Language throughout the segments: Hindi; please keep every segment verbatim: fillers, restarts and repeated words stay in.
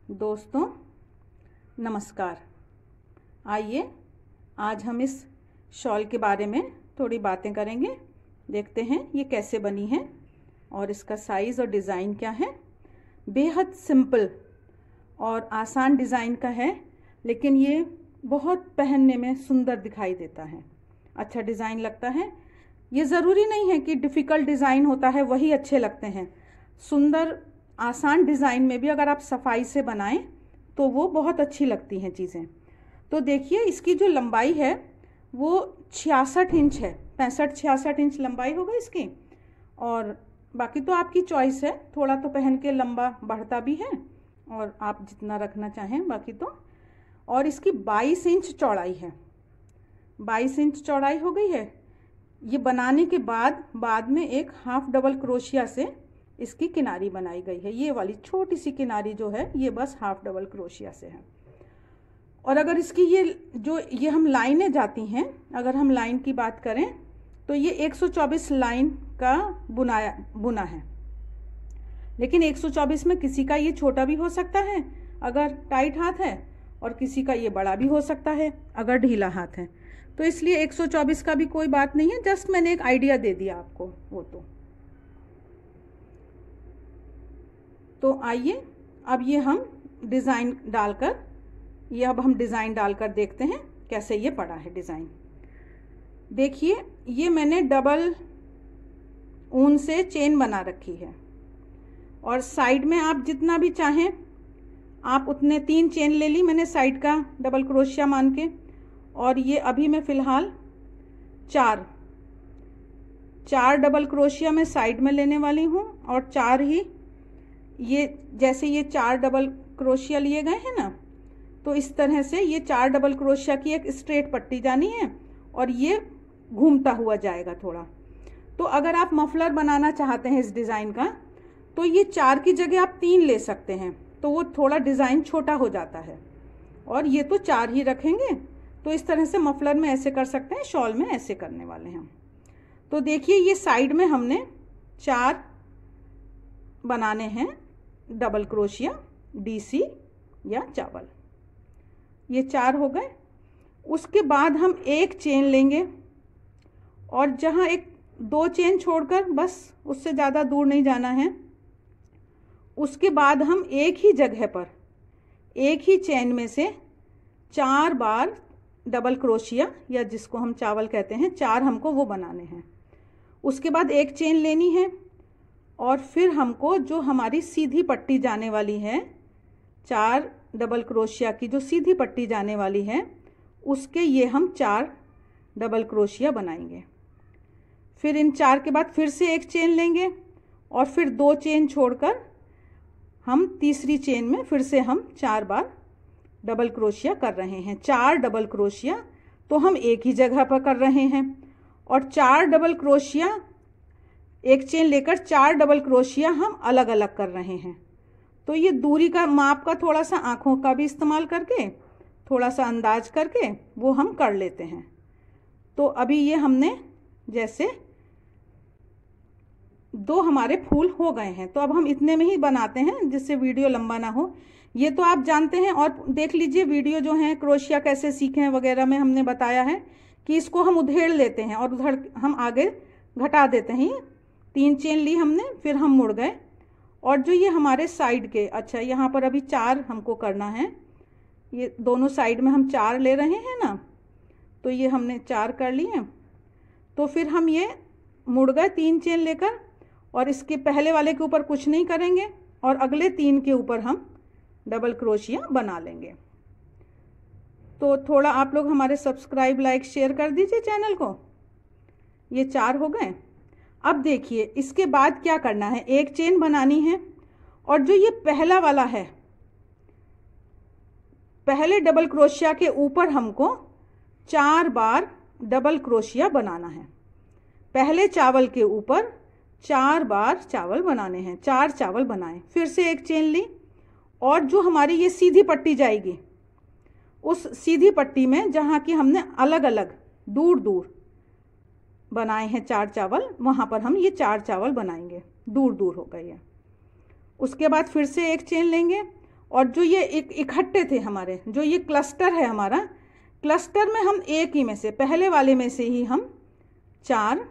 दोस्तों नमस्कार। आइए आज हम इस शॉल के बारे में थोड़ी बातें करेंगे। देखते हैं ये कैसे बनी है और इसका साइज़ और डिज़ाइन क्या है। बेहद सिंपल और आसान डिज़ाइन का है, लेकिन ये बहुत पहनने में सुंदर दिखाई देता है, अच्छा डिज़ाइन लगता है। ये ज़रूरी नहीं है कि डिफ़िकल्ट डिज़ाइन होता है वही अच्छे लगते हैं। सुंदर आसान डिज़ाइन में भी अगर आप सफाई से बनाएं तो वो बहुत अच्छी लगती हैं चीज़ें। तो देखिए इसकी जो लंबाई है वो छियासठ इंच है, पैंसठ छियासठ इंच लंबाई होगा इसकी। और बाकी तो आपकी चॉइस है, थोड़ा तो पहन के लंबा बढ़ता भी है और आप जितना रखना चाहें बाकी तो। और इसकी बाईस इंच चौड़ाई है, बाईस इंच चौड़ाई हो गई है। ये बनाने के बाद बाद में एक हाफ डबल क्रोशिया से इसकी किनारी बनाई गई है। ये वाली छोटी सी किनारी जो है ये बस हाफ डबल क्रोशिया से है। और अगर इसकी ये जो ये हम लाइनें जाती हैं, अगर हम लाइन की बात करें तो ये एक सौ चौबीस लाइन का बुनाया बुना है। लेकिन एक सौ चौबीस में किसी का ये छोटा भी हो सकता है अगर टाइट हाथ है, और किसी का ये बड़ा भी हो सकता है अगर ढीला हाथ है। तो इसलिए एक सौ चौबीस का भी कोई बात नहीं है, जस्ट मैंने एक आइडिया दे दिया आपको। वो तो तो आइए अब ये हम डिज़ाइन डालकर ये अब हम डिज़ाइन डालकर देखते हैं कैसे ये पड़ा है डिज़ाइन। देखिए ये मैंने डबल ऊन से चेन बना रखी है और साइड में आप जितना भी चाहें आप उतने, तीन चेन ले ली मैंने साइड का डबल क्रोशिया मान के। और ये अभी मैं फ़िलहाल चार चार डबल क्रोशिया मैं साइड में लेने वाली हूँ। और चार ही ये जैसे ये चार डबल क्रोशिया लिए गए हैं ना, तो इस तरह से ये चार डबल क्रोशिया की एक स्ट्रेट पट्टी जानी है और ये घूमता हुआ जाएगा थोड़ा। तो अगर आप मफलर बनाना चाहते हैं इस डिज़ाइन का तो ये चार की जगह आप तीन ले सकते हैं, तो वो थोड़ा डिज़ाइन छोटा हो जाता है। और ये तो चार ही रखेंगे, तो इस तरह से मफलर में ऐसे कर सकते हैं, शॉल में ऐसे करने वाले हैं। तो देखिए ये साइड में हमने चार बनाने हैं डबल क्रोशिया, डीसी या चावल। ये चार हो गए। उसके बाद हम एक चेन लेंगे और जहाँ एक दो चेन छोड़कर, बस उससे ज़्यादा दूर नहीं जाना है। उसके बाद हम एक ही जगह पर एक ही चेन में से चार बार डबल क्रोशिया, या जिसको हम चावल कहते हैं, चार हमको वो बनाने हैं। उसके बाद एक चेन लेनी है और फिर हमको जो हमारी सीधी पट्टी जाने वाली है, चार डबल क्रोशिया की जो सीधी पट्टी जाने वाली है, उसके ये हम चार डबल क्रोशिया बनाएंगे। फिर इन चार के बाद फिर से एक चेन लेंगे और फिर दो चेन छोड़कर हम तीसरी चेन में फिर से हम चार बार डबल क्रोशिया कर रहे हैं। चार डबल क्रोशिया तो हम एक ही जगह पर कर रहे हैं, और चार डबल क्रोशिया एक चेन लेकर चार डबल क्रोशिया हम अलग अलग कर रहे हैं। तो ये दूरी का माप का थोड़ा सा आँखों का भी इस्तेमाल करके, थोड़ा सा अंदाज करके वो हम कर लेते हैं। तो अभी ये हमने जैसे दो हमारे फूल हो गए हैं, तो अब हम इतने में ही बनाते हैं जिससे वीडियो लंबा ना हो। ये तो आप जानते हैं, और देख लीजिए वीडियो जो है क्रोशिया कैसे सीखें वगैरह में हमने बताया है कि इसको हम उधेड़ लेते हैं और उधड़ हम आगे घटा देते हैं। तीन चेन ली हमने, फिर हम मुड़ गए। और जो ये हमारे साइड के, अच्छा यहाँ पर अभी चार हमको करना है, ये दोनों साइड में हम चार ले रहे हैं ना, तो ये हमने चार कर लिए। तो फिर हम ये मुड़ गए तीन चेन लेकर, और इसके पहले वाले के ऊपर कुछ नहीं करेंगे और अगले तीन के ऊपर हम डबल क्रोशिया बना लेंगे। तो थोड़ा आप लोग हमारे सब्सक्राइब, लाइक, शेयर कर दीजिए चैनल को। ये चार हो गए। अब देखिए इसके बाद क्या करना है, एक चेन बनानी है और जो ये पहला वाला है, पहले डबल क्रोशिया के ऊपर हमको चार बार डबल क्रोशिया बनाना है। पहले चावल के ऊपर चार बार चावल बनाने हैं, चार चावल बनाए। फिर से एक चेन ली और जो हमारी ये सीधी पट्टी जाएगी, उस सीधी पट्टी में जहाँ की हमने अलग अलग दूर दूर बनाए हैं चार चावल, वहाँ पर हम ये चार चावल बनाएंगे, दूर दूर हो गए हैं। उसके बाद फिर से एक चेन लेंगे और जो ये एक इकट्ठे थे हमारे, जो ये क्लस्टर है हमारा, क्लस्टर में हम एक ही में से, पहले वाले में से ही हम चार,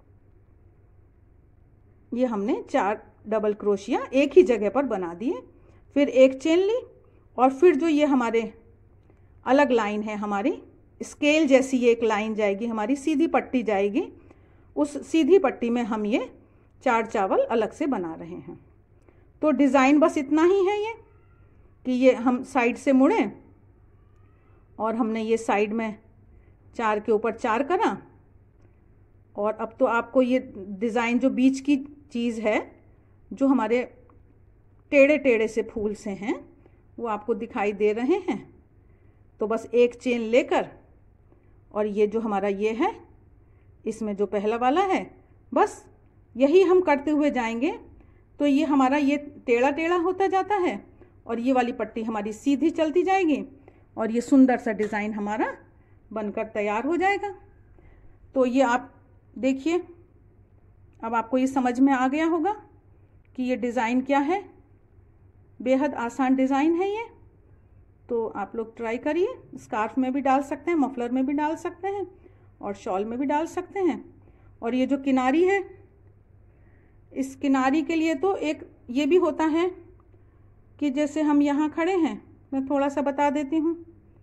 ये हमने चार डबल क्रोशिया एक ही जगह पर बना दिए। फिर एक चेन ली और फिर जो ये हमारे अलग लाइन है, हमारी स्केल जैसी ये एक लाइन जाएगी, हमारी सीधी पट्टी जाएगी, उस सीधी पट्टी में हम ये चार चावल अलग से बना रहे हैं। तो डिज़ाइन बस इतना ही है ये कि ये हम साइड से मुड़ें और हमने ये साइड में चार के ऊपर चार करा। और अब तो आपको ये डिज़ाइन जो बीच की चीज़ है, जो हमारे टेढ़े टेढ़े से फूल से हैं, वो आपको दिखाई दे रहे हैं। तो बस एक चेन लेकर और ये जो हमारा ये है, इसमें जो पहला वाला है, बस यही हम करते हुए जाएंगे। तो ये हमारा ये टेढ़ा टेढ़ा होता जाता है और ये वाली पट्टी हमारी सीधी चलती जाएगी और ये सुंदर सा डिज़ाइन हमारा बनकर तैयार हो जाएगा। तो ये आप देखिए, अब आपको ये समझ में आ गया होगा कि ये डिज़ाइन क्या है। बेहद आसान डिज़ाइन है ये। तो आप लोग ट्राई करिए। स्कार्फ में भी डाल सकते हैं, मफलर में भी डाल सकते हैं और शॉल में भी डाल सकते हैं। और ये जो किनारी है, इस किनारी के लिए तो एक ये भी होता है कि जैसे हम यहाँ खड़े हैं, मैं थोड़ा सा बता देती हूँ।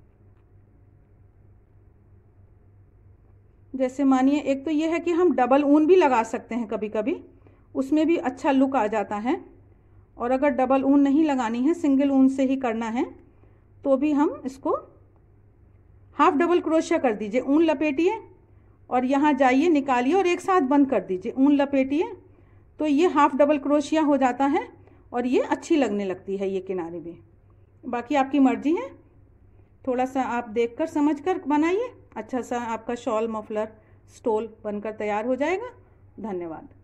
जैसे मानिए, एक तो ये है कि हम डबल ऊन भी लगा सकते हैं कभी कभी, उसमें भी अच्छा लुक आ जाता है। और अगर डबल ऊन नहीं लगानी है, सिंगल ऊन से ही करना है, तो भी हम इसको हाफ डबल क्रोशिया कर दीजिए। ऊन लपेटिए और यहाँ जाइए, निकालिए और एक साथ बंद कर दीजिए। ऊन लपेटिए तो ये हाफ डबल क्रोशिया हो जाता है और ये अच्छी लगने लगती है ये किनारे भी। बाकी आपकी मर्जी है, थोड़ा सा आप देखकर समझकर बनाइए। अच्छा सा आपका शॉल, मफलर, स्टोल बनकर तैयार हो जाएगा। धन्यवाद।